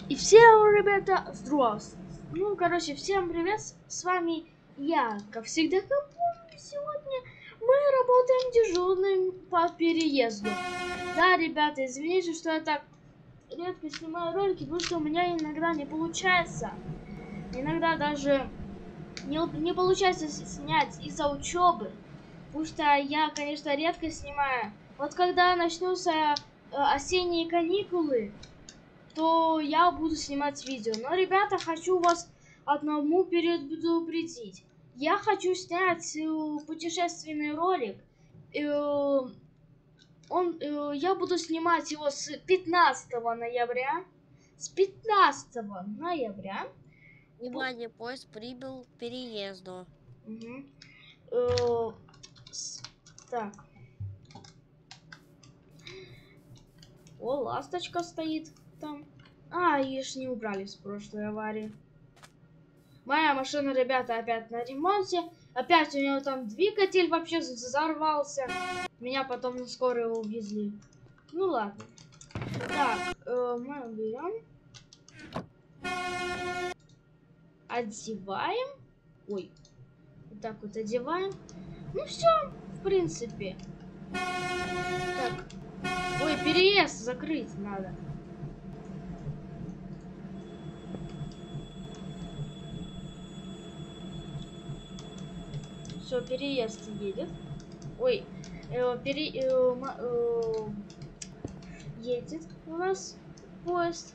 И всем, ребята, здравствуйте. Ну, короче, всем привет, с вами я, как всегда, сегодня мы работаем дежурным по переезду. Да, ребята, извините, что я так редко снимаю ролики, потому что у меня иногда не получается. Иногда даже не получается снять из-за учебы, потому что я, конечно, редко снимаю. Вот когда начнутся осенние каникулы, то я буду снимать видео. Но, ребята, хочу вас одному предупредить. Я хочу снять путешественный ролик. Я буду снимать его с 15 ноября. С 15 ноября. Внимание, поезд прибыл к переезду. Так. О, ласточка стоит там. А, ее ж не убрали с прошлой аварии. Моя машина, ребята, опять на ремонте. Опять у него там двигатель вообще взорвался. Меня потом на скорую увезли. Ну ладно. Так, мы берем. Одеваем. Ой. Вот так вот одеваем. Ну все, в принципе. Так. Ой, переезд закрыть надо. Все, переезд едет. Ой, едет у нас поезд.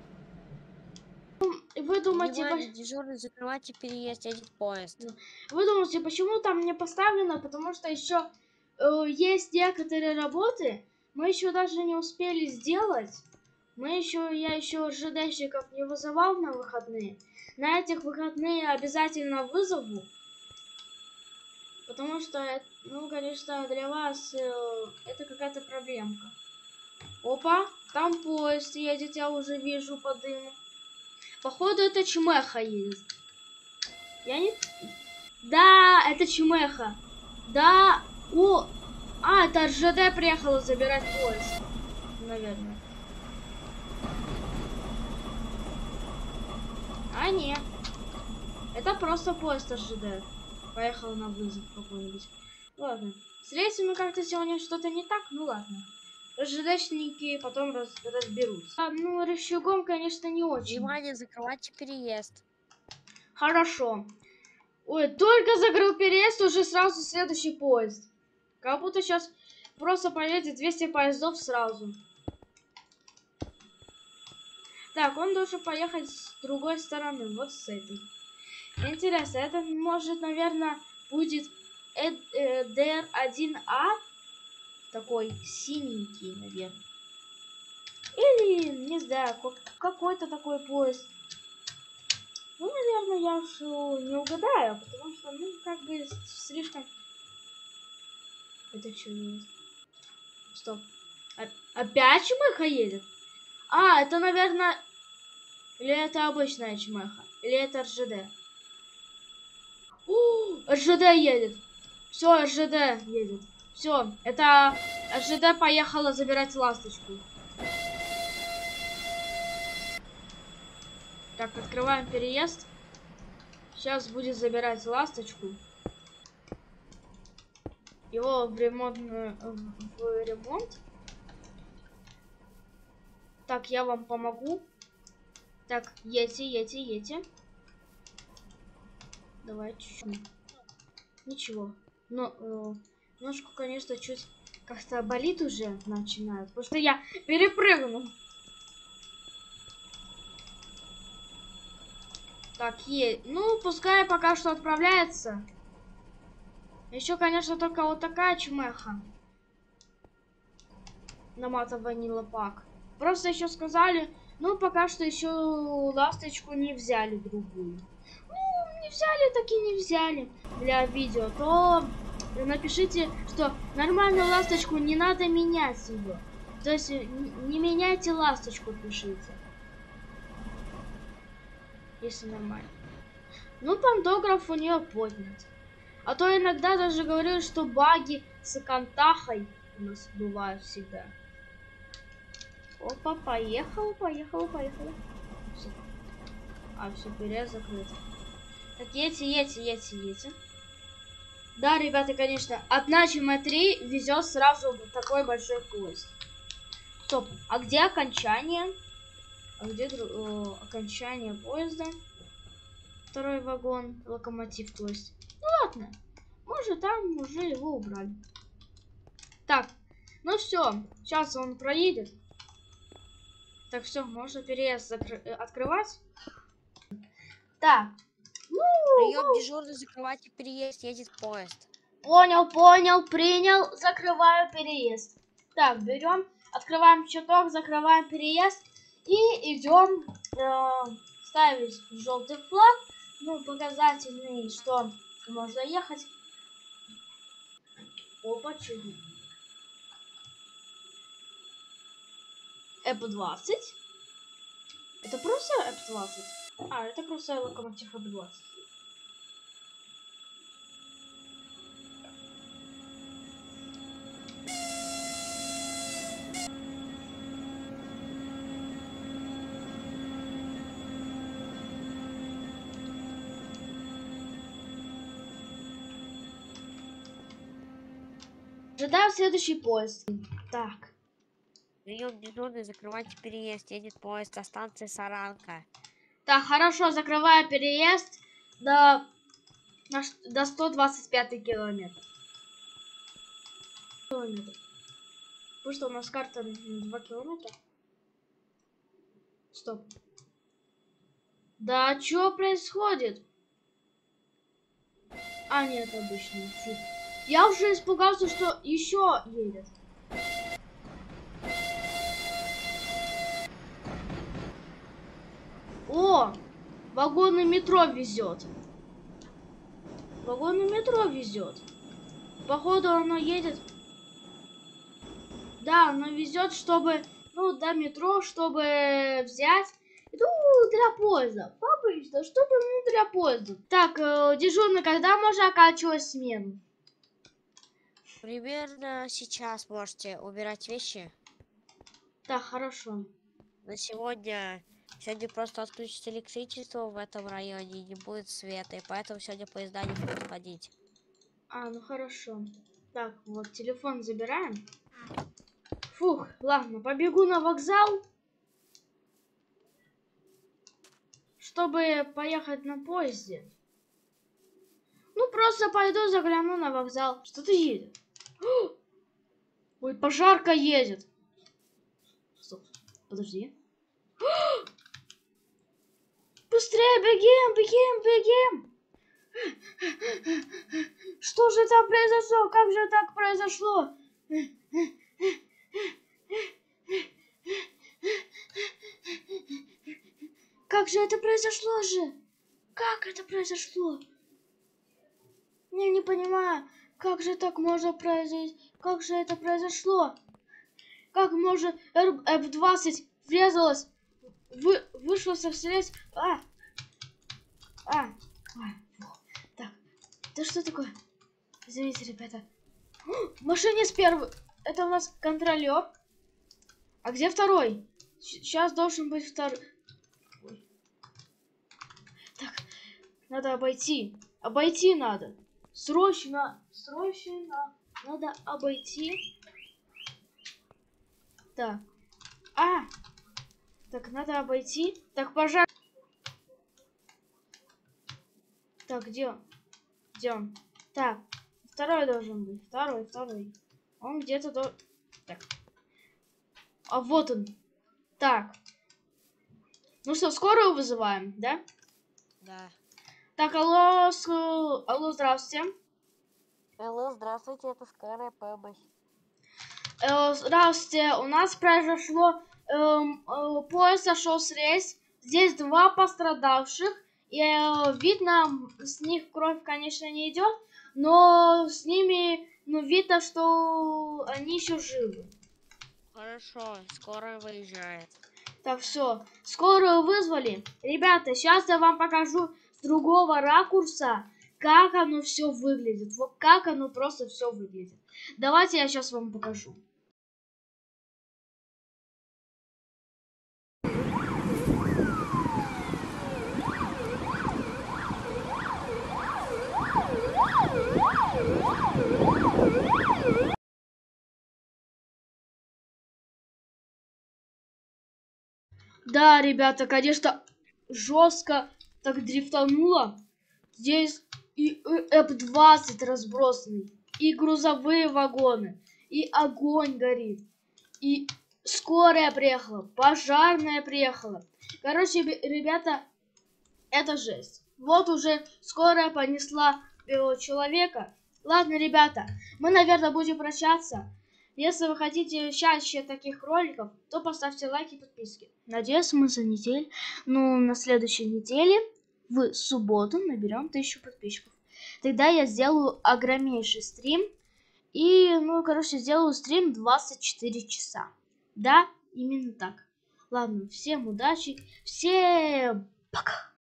Вы думаете, Внимание, дежурный, закрывайте переезд, едет поезд. Вы думаете, почему там не поставлено? Потому что еще есть некоторые работы, мы еще даже не успели сделать. Я еще ЖДщиков не вызывал на выходные. На этих выходные обязательно вызову. Потому что, ну, конечно, для вас это какая-то проблемка. Опа, там поезд едет, я уже вижу по дыму. Походу, это Чмеха едет. Я не... Да, это Чмеха. Да, это РЖД приехала забирать поезд. Наверное. А, нет. Это просто поезд РЖД. Поехал на вызов какой-нибудь. Ладно. С рейсами как-то сегодня что-то не так, ну ладно. РЖДшники потом разберутся. Ну, рычагом, конечно, не очень. Внимание, закрывайте переезд. Хорошо. Ой, только закрыл переезд, уже сразу следующий поезд. Как будто сейчас просто поедет 200 поездов сразу. Так, он должен поехать с другой стороны, вот с этой. Интересно, это может, наверное, будет DR1А. Такой синенький, наверное. Или, не знаю, какой-то такой поезд. Ну, наверное, я уж не угадаю, потому что, ну, как бы слишком... Это что есть? Стоп. Опять Чмеха едет? А, это, наверное... Или это обычная Чмеха? Или это РЖД? РЖД едет. Все, РЖД едет. Все, это РЖД поехала забирать ласточку. Так, открываем переезд. Сейчас будет забирать ласточку. Его в ремонт. Так, я вам помогу. Так, едьте. Давай чуть-чуть. Ничего. Но ножку, конечно, чуть как-то болит уже начинает. Потому что я перепрыгнул. Так, ну, пускай пока что отправляется. Еще, конечно, только вот такая Чмеха. На Мата Ванила Пак. Просто еще сказали, ну, пока что еще ласточку не взяли другую. Ну, не взяли, так и не взяли для видео. То напишите, что нормальную ласточку не надо менять ее. То есть не меняйте ласточку, пишите. Если нормально. Ну, пантограф у нее поднят. А то иногда даже говорю, что баги с контахой у нас бывают всегда. Опа, поехала. Всё. А, все, переезд закрыт. Так, едьте. Да, ребята, конечно, от Начима 3 везет сразу такой большой поезд. Стоп, а где окончание? А где окончание поезда? Второй вагон, локомотив, то есть. Ну ладно, может там уже его убрали. Так, ну все, сейчас он проедет. Так, все, можно переезд открывать. Так, Прием дежурный, закрывайте переезд, едет поезд. понял, принял, закрываю переезд. Так, берем, открываем щиток, закрываем переезд и идем ставить желтый флаг, ну, показательный, что можно ехать. Опа, чудо. ЭП-20. Это просто ЭП-20? А, это просто локомотив ЭП-20. Ожидаем следующий поезд. Так. Прием дежурный, закрывайте переезд, едет поезд до станции Саранка. Так, хорошо, закрываю переезд до 125 километр. Потому что у нас карта 2 километра. Стоп. Да, что происходит? А, нет, обычно. Фу. Я уже испугался, что еще едет. О, вагоны метро везет. Вагоны метро везет. Походу оно едет. Да, оно везет, чтобы, ну, до метро, чтобы взять. Ну, для поезда. Обычно, чтобы, ну, для поезда. Так, дежурный, когда можно оканчивать смену? Примерно сейчас можете убирать вещи. Так, хорошо. На сегодня просто отключится электричество в этом районе и не будет света, и поэтому сегодня поезда не будут ходить. А, ну хорошо. Так, вот телефон забираем. Фух, ладно, побегу на вокзал, чтобы поехать на поезде. Ну, просто пойду загляну на вокзал. Что-то едет. Ой, пожарка едет. Стоп, подожди. Быстрее, бегем. Что же там произошло? Как же так произошло? Как же это произошло же? Как это произошло? Я не понимаю, как же так можно произойти? Как же это произошло? Как может F-20 врезалась, вышла со встречи? Так, да что такое? Извините, ребята. Машинист первый. Это у нас контролер. А где второй? Сейчас должен быть второй. Ой. Так, надо обойти. Обойти надо. Срочно. Надо обойти. Так. Так, надо обойти. Так, пожар. Так, где он? Где он? Так, второй должен быть. Второй. Он где-то Так. А вот он. Так. Ну что, скорую вызываем, да? Да. Так, алло, здравствуйте. Алло, здравствуйте, это скорая помощь. Здравствуйте, у нас произошло, поезд сошел с рельс. Здесь 2 пострадавших. И видно, с них кровь, конечно, не идет, но с ними, ну, видно, что они еще живы. Хорошо, скорая выезжает. Так, все, скорую вызвали. Ребята, сейчас я вам покажу с другого ракурса, как оно все выглядит. Вот как оно просто все выглядит. Давайте я сейчас вам покажу. Да, ребята, конечно, жестко так дрифтануло. Здесь и F-20 разбросанный, и грузовые вагоны, и огонь горит, и скорая приехала, пожарная приехала. Короче, ребята, это жесть. Вот уже скорая понесла белого человека. Ладно, ребята, мы, наверное, будем прощаться. Если вы хотите чаще таких роликов, то поставьте лайки и подписки. Надеюсь, мы за неделю, на следующей неделе, в субботу наберем 1000 подписчиков. Тогда я сделаю огромнейший стрим. И, сделаю стрим 24 часа. Да, именно так. Ладно, всем удачи, всем пока.